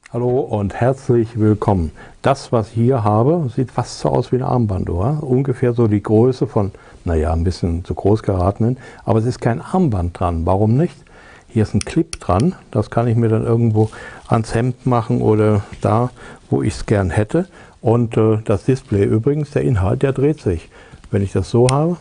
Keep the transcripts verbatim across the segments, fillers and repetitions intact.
Hallo und herzlich willkommen. Das, was ich hier habe, sieht fast so aus wie eine Armbanduhr. Ungefähr so die Größe von, naja, ein bisschen zu groß geratenen. Aber es ist kein Armband dran. Warum nicht? Hier ist ein Clip dran. Das kann ich mir dann irgendwo ans Hemd machen oder da, wo ich es gern hätte. Und äh, das Display übrigens, der Inhalt, der dreht sich. Wenn ich das so habe,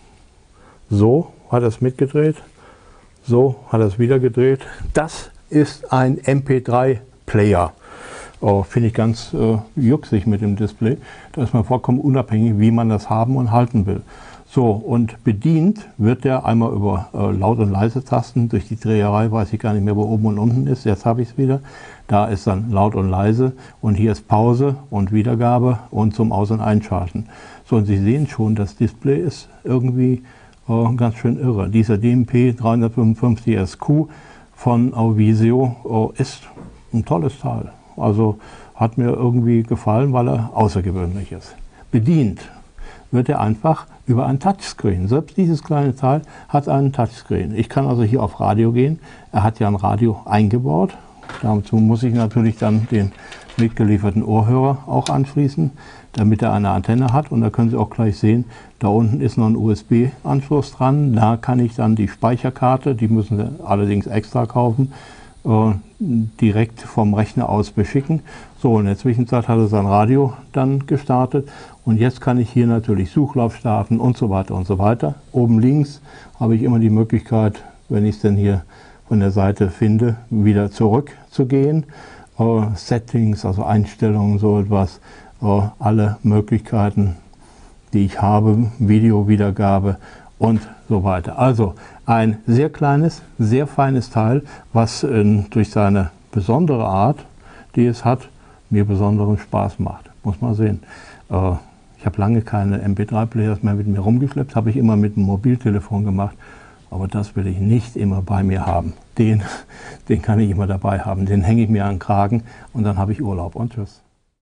so hat er es mitgedreht, so hat er es wieder gedreht. Das ist ein M P drei Player. Oh, finde ich ganz äh, jucksig mit dem Display. Da ist man vollkommen unabhängig, wie man das haben und halten will. So, und bedient wird der einmal über äh, Laut- und Leise-Tasten. Durch die Dreherei weiß ich gar nicht mehr, wo oben und unten ist. Jetzt habe ich es wieder. Da ist dann Laut und Leise und hier ist Pause und Wiedergabe und zum Aus- und Einschalten. So, und Sie sehen schon, das Display ist irgendwie äh, ganz schön irre. Dieser D M P dreihundertfünfundfünfzig S Q von Auvisio äh, ist ein tolles Teil. Also hat mir irgendwie gefallen, weil er außergewöhnlich ist. Bedient wird er einfach über ein Touchscreen. Selbst dieses kleine Teil hat einen Touchscreen. Ich kann also hier auf Radio gehen. Er hat ja ein Radio eingebaut. Dazu muss ich natürlich dann den mitgelieferten Ohrhörer auch anschließen, damit er eine Antenne hat. Und da können Sie auch gleich sehen, da unten ist noch ein U S B-Anschluss dran. Da kann ich dann die Speicherkarte, die müssen Sie allerdings extra kaufen, direkt vom Rechner aus beschicken. So, in der Zwischenzeit hat er sein Radio dann gestartet und jetzt kann ich hier natürlich Suchlauf starten und so weiter und so weiter. Oben links habe ich immer die Möglichkeit, wenn ich es denn hier von der Seite finde, wieder zurück zu gehen. Äh, Settings, also Einstellungen, so etwas, äh, alle Möglichkeiten, die ich habe, Videowiedergabe und so weiter. Also ein sehr kleines, sehr feines Teil, was äh, durch seine besondere Art, die es hat, mir besonderen Spaß macht. Muss man sehen. Äh, ich habe lange keine M P drei Players mehr mit mir rumgeschleppt, habe ich immer mit dem Mobiltelefon gemacht. Aber das will ich nicht immer bei mir haben. Den, den kann ich immer dabei haben. Den hänge ich mir an den Kragen und dann habe ich Urlaub und tschüss.